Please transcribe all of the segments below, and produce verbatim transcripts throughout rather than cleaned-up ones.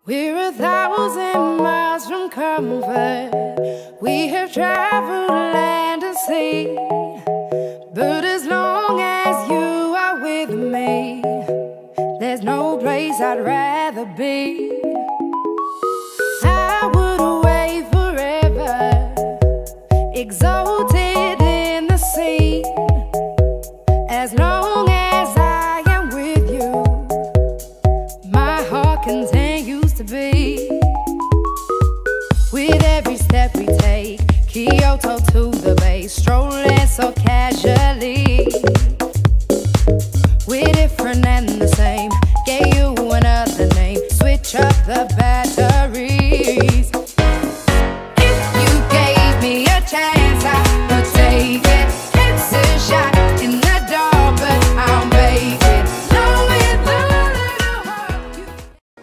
We're a thousand miles from comfort. We have traveled land and sea, but as long as you are with me, there's no place I'd rather be. I would away forever, exalted in the sea. As long as I am with you, my heart continues to beat. With every step we take, Kyoto to the bay, strolling so casually. We're different and the same, gave you another name, switch up the batteries. If you gave me a chance, I would take it. It's a shot in the dark, but I'll make it. Knowing the little heart you...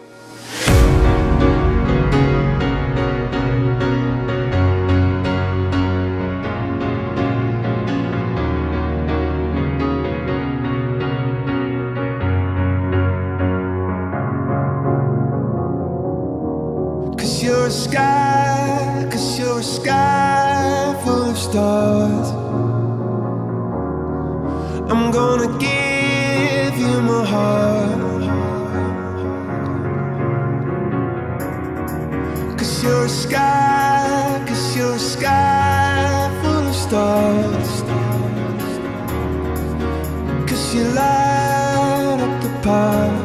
Cause you're a sky, cause you're a sky full of stars. I'm gonna give you my heart. Cause you're a sky, cause you're a sky full of stars. Cause you light up the park.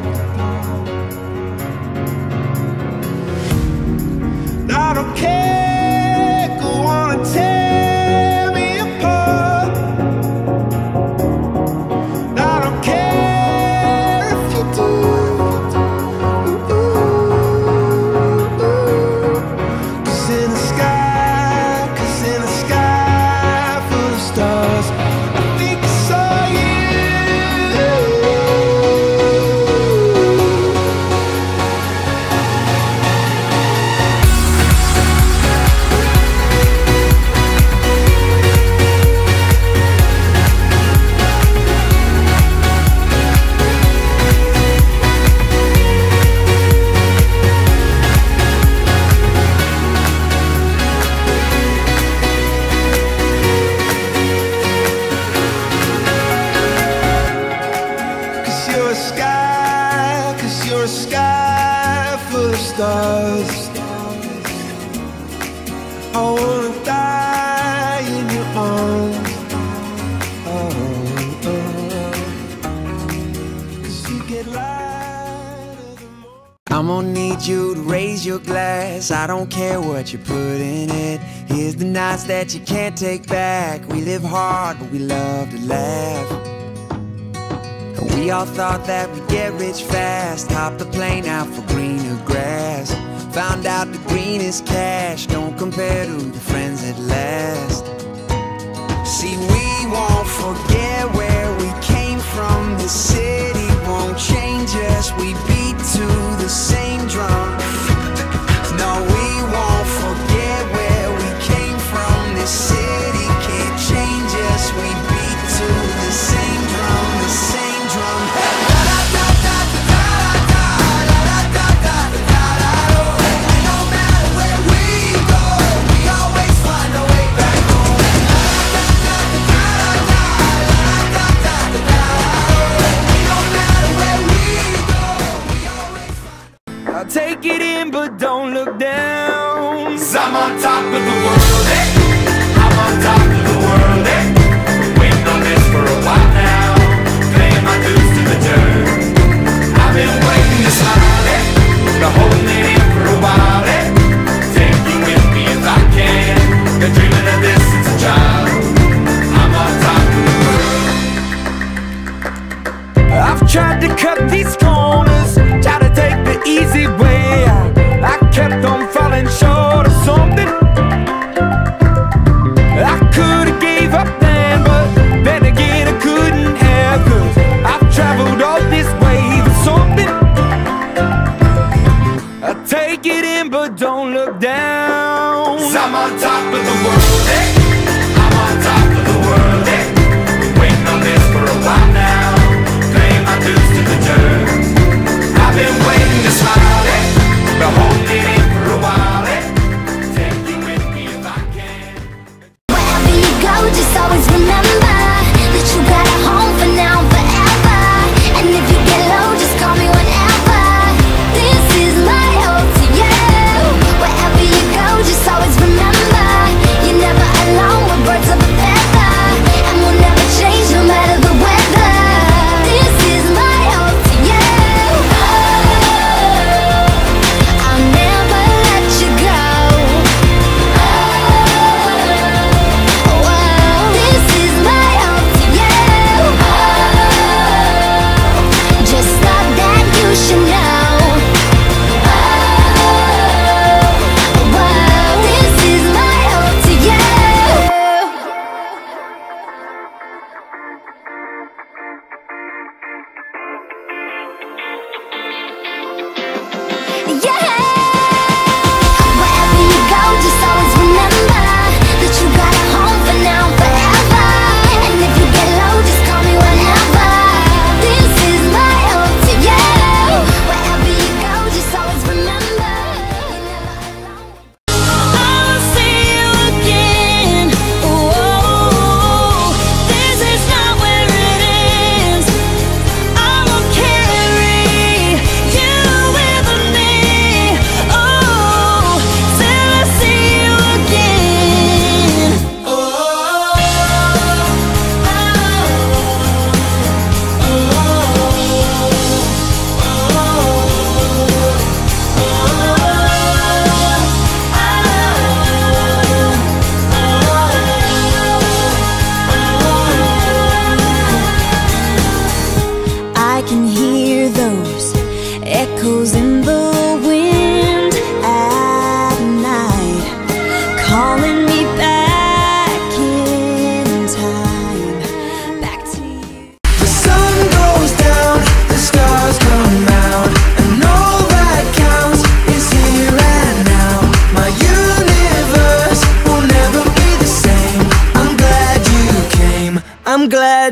I don't care, go on and tear me apart. I don't care if you do. Ooh, ooh, ooh. Cause in the sky, cause in the sky full of stars, I think I saw you. You're a sky, cause you're a sky full of stars. I wanna die in your arms. Oh, oh. Cause you get lighter the more. I'm gonna need you to raise your glass. I don't care what you put in it. Here's the nights that you can't take back. We live hard, but we love to laugh. We all thought that we'd get rich fast. Hopped the plane out for greener grass. Found out the greenest cash don't compare to the friends that last. See, we won't forget where we came from. The city won't change us. We beat to the same drum. No, we won't forget where we came from. The city can't change us. We beat to the same drum, the same drum. I'll take it in, but don't look down. 'Cause I'm on top of the world, eh? I'm on top of the world, eh? Been waiting on this for a while now, paying my dues to the dirt. I've been waiting to smile, eh? Been holding it in for a while, eh? Take you with me if I can. Been dreaming of this since a child. I'm on top of the world. I've tried to cut these corners, try to take the easy way out. I kept on falling short of something. I could've gave up then, but then again I couldn't have. 'Cause I've traveled all this way for something. I take it in, but don't look down. 'Cause I'm on top of the world, eh? I'm on top of the world, eh? Been waiting on this for a while now, paying my dues to the dirt. I've been waiting to smile, eh?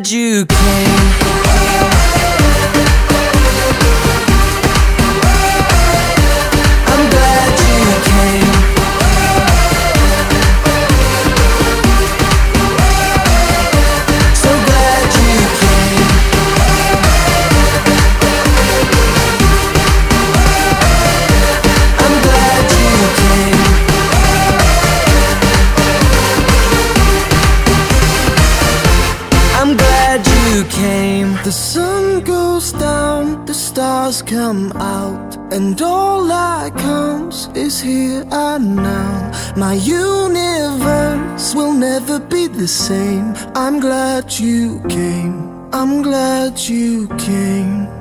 glad you came. I'm glad you came. So glad you came. I'm glad you came. I'm glad you came. The sun goes down, the stars come out, and all that counts is here and now. My universe will never be the same. I'm glad you came. I'm glad you came.